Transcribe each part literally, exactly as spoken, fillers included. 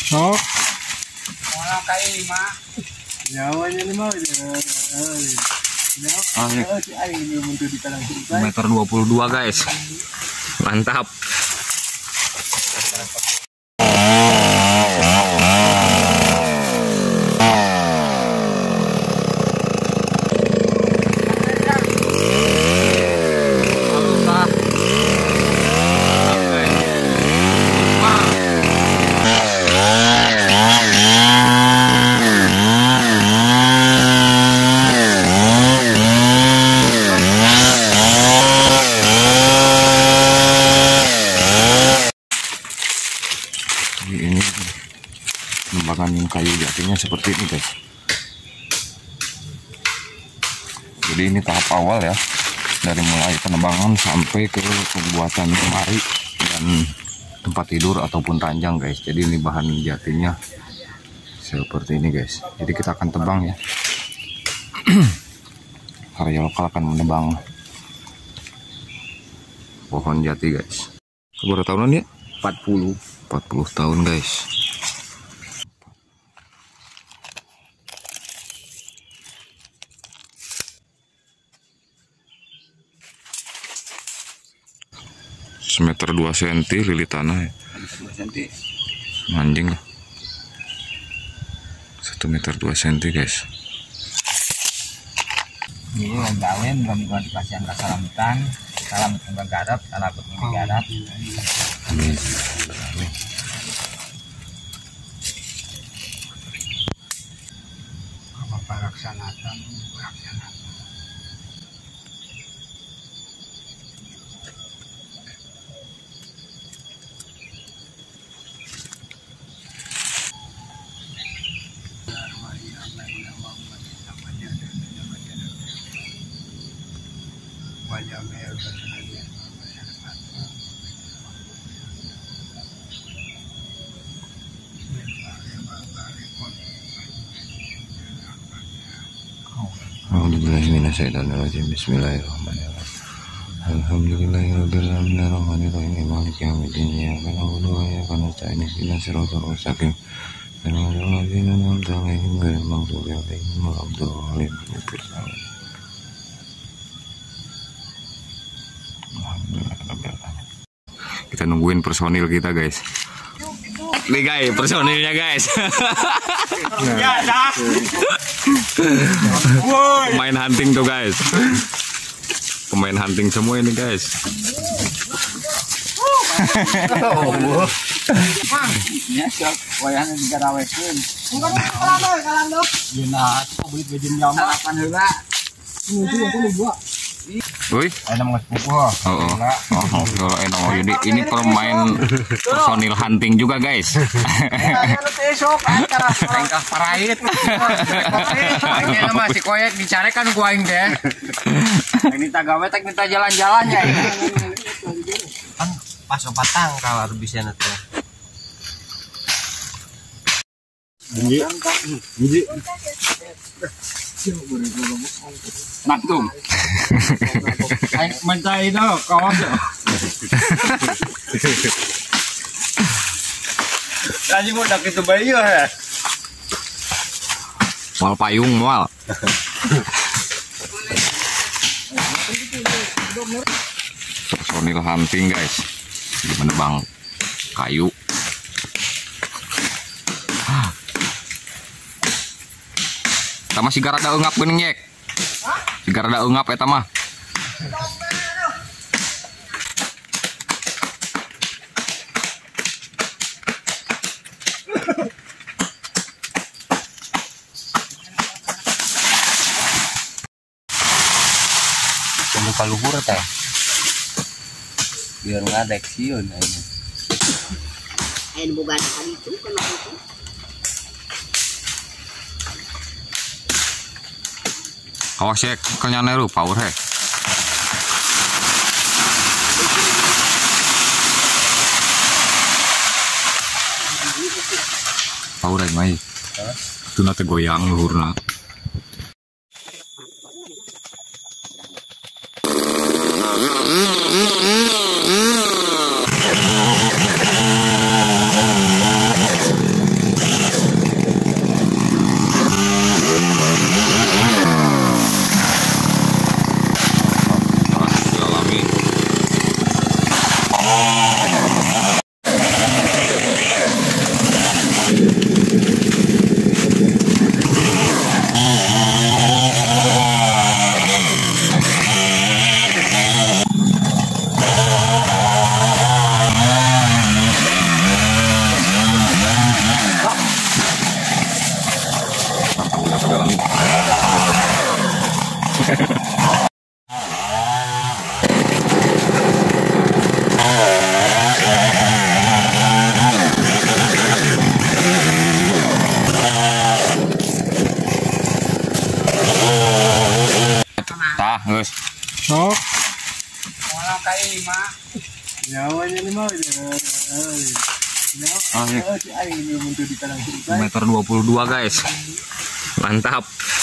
Oh. Orang kali lima. Nyawanya lima aja. Ah, meter dua puluh dua guys. Mantap. Ini penembangan kayu jatinya seperti ini guys. Jadi ini tahap awal ya, dari mulai penebangan sampai ke pembuatan lemari dan tempat tidur ataupun ranjang guys. Jadi ini bahan jatinya seperti ini guys. Jadi kita akan tebang ya. Karya lokal akan menebang pohon jati guys. Berapa tahunan ya? empat puluh. empat puluh tahun guys. Semeter dua senti lili tanah ya. dua senti. Anjing lah. Satu meter dua senti guys. Ini ngomongin mudah-mudahan dikasih angka salamitan. Salam untuk garap, salam untuk garap. Amin. Apa laksanakan, laksanakan. Wajah merah bersedia. Alhamdulillahirrahmanirrahim. Bismillahirrahmanirrahim. Alhamdulillahirabbil alamin arrahmanirrahim maliki yaumiddin iyyaka na'budu wa iyyaka nasta'in ihdinas siratal mustaqim siratal ladzina an'amta 'alaihim ghairil maghdubi 'alaihim waladdallin. Kita nungguin personil kita guys. Nih guys, personilnya guys. Pemain hunting tuh guys. Pemain hunting semua ini guys. Woi, ada mau sepupu. oh, oh, oh, oh, oh, jadi ini pemain personil hunting juga guys. Engkah parait. Ini masih koyek dicari kan gua aing teh. Ini tagawe tek minta jalan-jalan ya. Kan pas opat tangkal atuh bisa teh. Bunyi. Bunyi. Naktum. Aing mentai dah kawan. Tadi mau dak itu bayi ya. Mual payung mual. Personil hunting guys. Di menebang kayu. Tama si garada ungap geuning yek. Si garada ungap eta mah. Buka luhur teh. Biar enggak ada action ini. Ayo boga kali itu kalau itu. Awas ya, kenyane ru power he. Power he mai. Itu nate goyang luhurna. lima. Nyawanya lima aja. Ah, ya. Si aing belum untuk di tanah surga. Meter dua puluh dua guys. Mantap.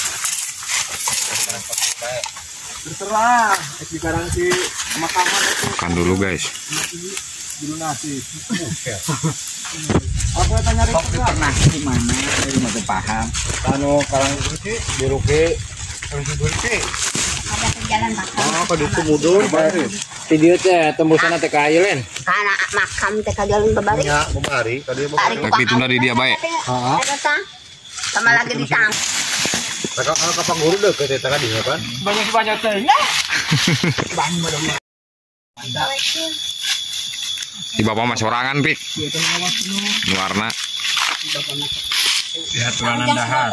Terserah. Di karang si makaman itu Makan dulu guys. dulu nasi. Apa tanya Rika? Pernah di mana? Dari mana paham? Anu karang itu biru ke biru ke. Ada ke jalan makam. Oh, kalau itu mudun bae. Video teh tembusan teh ka ieu len. Karena makam teh ka jalan babari. Ya, bemari, tadi Tarik Tapi ditunda di dia baik. Heeh. Ada tang. Sama lagi di tang. Kalau kalau kapang guru deket ya tadi ya kan? Banyak banyak teh. Di bapak mas sorangan pik. Warna. Ya, tulanan dahar.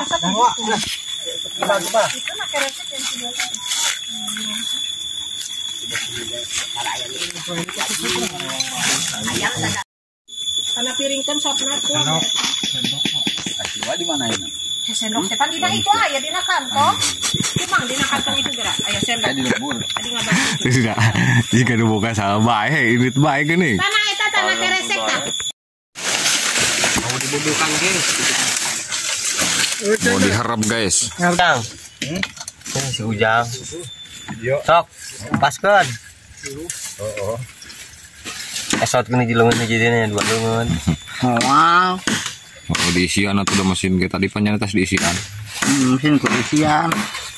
Karena piring kan sapna tuh. Asiwa di mana ini? Ya sendok teh kan dina itu aya dina kantong. Cuma dina kantong itu gerak aya sendok. Di lembur. Tadi ngabang. Tidak. Jika dibuka salah baik, ini baik nih. Tanah eta tanah keresek tah. Mau dibubuhkan guys. Mau diharap guys. Ujang. Hmm? Si Ujang. Yo. Sok, paskeun. Oh, oh. Esot kena jilungan jadinya dua lungan. Wow. Mau diisian atau udah mesin kita tadi panjang atas diisian. Mesin keisian.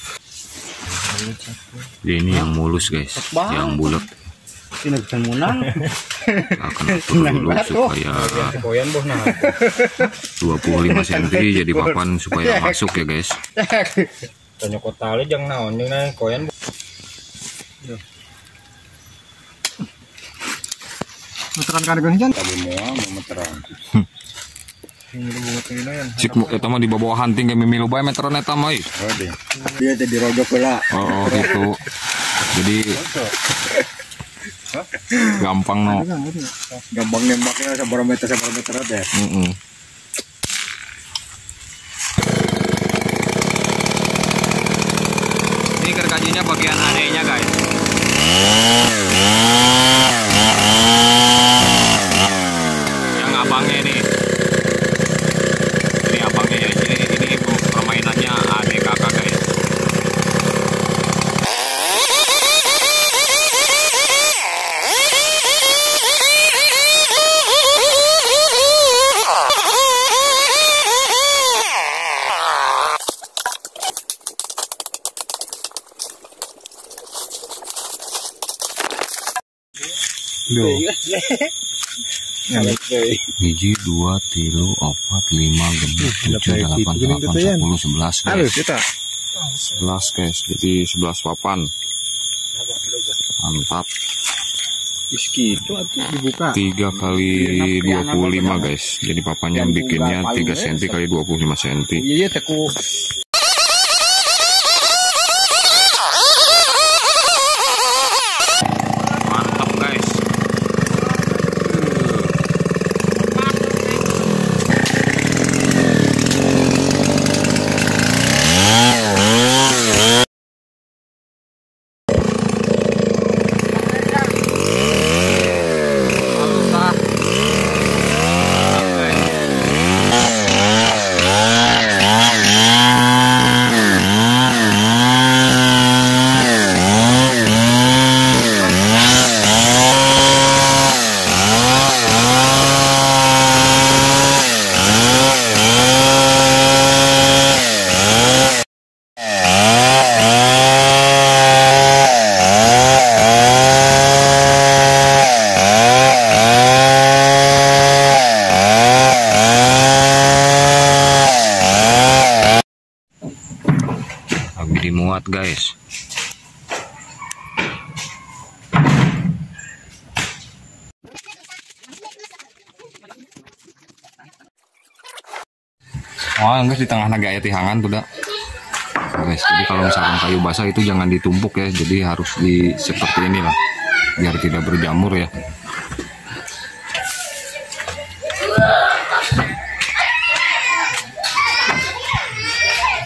Ini yang mulus guys, yang bulat. Ini bukan munang. Akan atur dulu supaya Koyan boh nah. dua puluh lima sentimeter jadi papan supaya masuk ya guys. Tanya kota le jang naon jeung na koyan. Meteran kan kan jan. Tadi moal meteran. Ini bunga teuing yan. Cik eta mah di bawah hunting kayak mimilu bae meteran eta mah. euy. Oh deh. Dia teh dirojok heula. Oh, oh gitu. Jadi gampang no. Gampang nembaknya sabaraha meter sabaraha meter teh. Heeh. Ini gergajinya bagian anehnya guys. Yang abangnya ini. Ini abangnya ya. Ini ini permainannya adek kakak guys. Hiji, dua, tilu, opat, lima, genep, tujuh, delapan, delapan, sepuluh, sebelas guys. Sebelas guys, jadi sebelas papan. Mantap. Itu atuh dibuka. Tiga kali dua puluh lima guys. Jadi papannya bikinnya tiga sentimeter kali dua puluh lima sentimeter. Iya teku. Mantap guys. Lagi dimuat guys. Oh, guys di tengah naga ayat tihangan tuh dah. Guys, jadi kalau misalkan kayu basah itu jangan ditumpuk ya, jadi harus di seperti ini lah, biar tidak berjamur ya.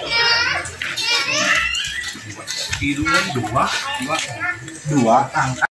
Dua, dua, dua angka.